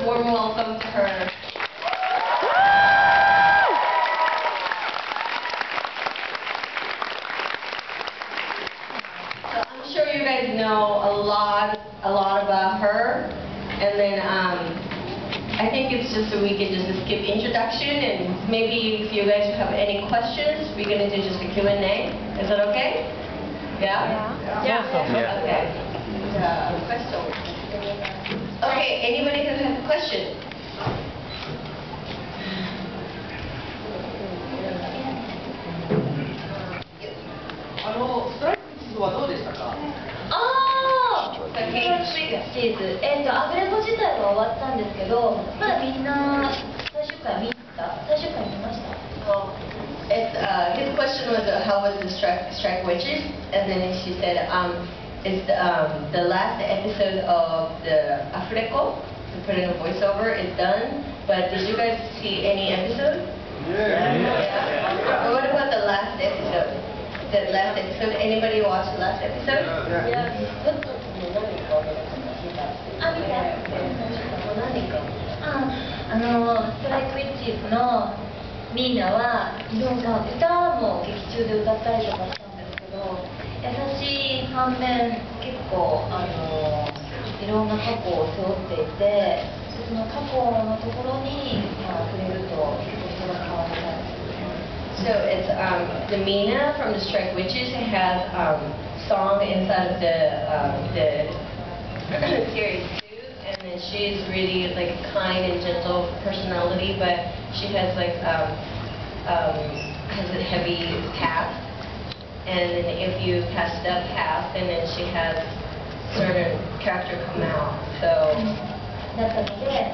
warm welcome to her. So I'm sure you guys know a lot about her, and then I think it's just so we can just skip introduction, and maybe if you guys have any questions, we're gonna do just a Q&A. Is that okay? Yeah? Yeah. Okay. Question. Okay, anybody who has a question? ストライク一途はどうでしたか？ アグレンボ自体は終わったんですけど、まあみんな最終回見た？最終回見ました？ His question was how was the strike witches, and then she said it's the last episode of the Afreco, to put in a voiceover, is done. But did you guys see any episode? Yeah. What about the last episode? The last episode. Anybody watch the last episode? Yeah. あ、見た。ストライクウィッチーズのミーナは歌も劇中で歌ったりとかしたんですけど、優しい反面結構いろんな過去を背負っていて、その過去のところに触れると結構人が変わったり。 So it's the Mina from the Strike Witches has song inside of the series too, and then she's really like kind and gentle personality, but she has like has a heavy past, and then if you pass that past, and then she has certain character come out. So だったので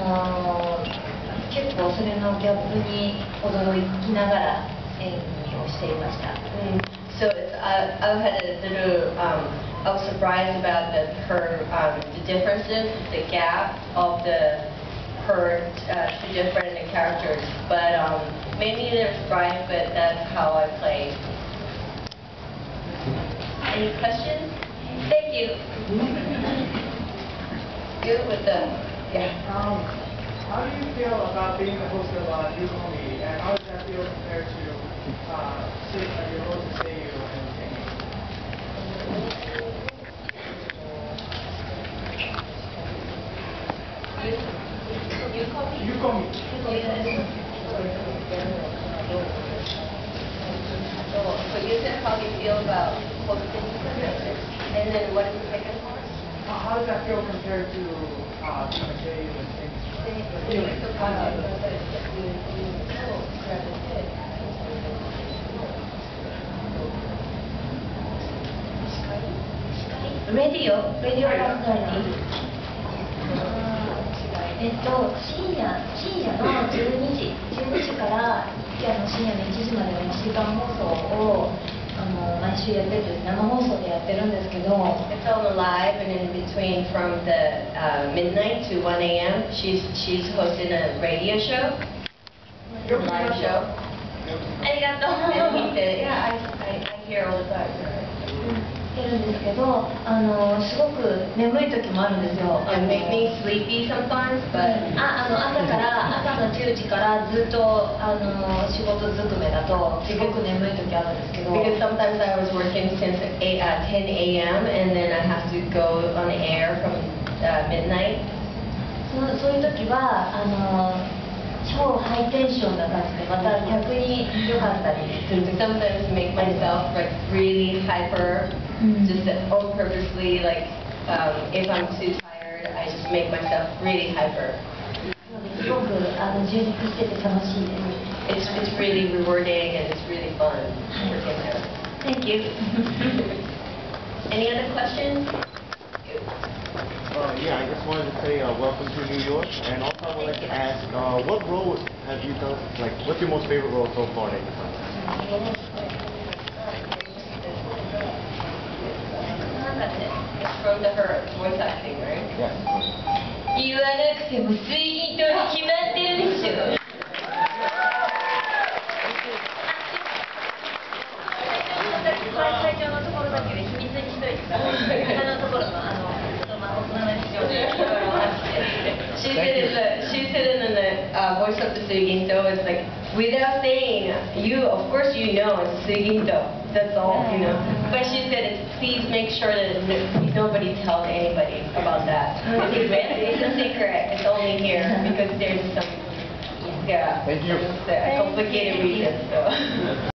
結構それのギャップに驚きながら演技をしていました。 So it's, I've had a little, I was surprised about the differences, the gap of her two different characters, but maybe they're surprised, but that's how I play. Any questions? Thank you. Good with the, yeah. How do you feel about being the host of Yukomi, and how does that feel compared to your role as Seiyu and singing? Yukomi. So you said how you feel about hosting, and then what is the second part? How does that feel compared to Seiyu and singing? Radio personality 深夜の12時から深夜の1時までの1時間放送を毎週やってるんです。生放送でやってるんですけど It's on live, and in between from the midnight to 1 a.m. she's hosting a radio show, live show. ありがとう And he said, yeah, I hear all the time. やるんですけど、すごく眠い時もあるんですよ。 It makes me sleepy sometimes, but 朝の10時からずっと仕事ずくめだとすごく眠い時あるんですけど。 because sometimes I was working since 10 a.m. and then I have to go on air from midnight. そういう時は超ハイテンションな感じでまた逆に良かったりする時。 Sometimes make myself like really hyper, just on purposely, like if I'm too tired, I just make myself really hyper. すごく充実してて楽しいです。 It's really rewarding and it's really fun working there. Thank you. Any other questions? Yeah, I just wanted to say welcome to New York, and also I would like to ask, what role have you done, like, what's your most favorite role so far that you've done? It's from her voice acting, right? Yes. 言わなくても水銀と決まってるでしょ。最初のところだけで秘密にしといてください。他のところの大人の事情でいろいろあって。 She she said it in the voice of the Suiginto. It's like, without saying, of course you know it's Suiginto. That's all, you know. But she said, please make sure that nobody tells anybody about that. It's a secret. It's only here because there's some, Thank you. complicated reasons. So.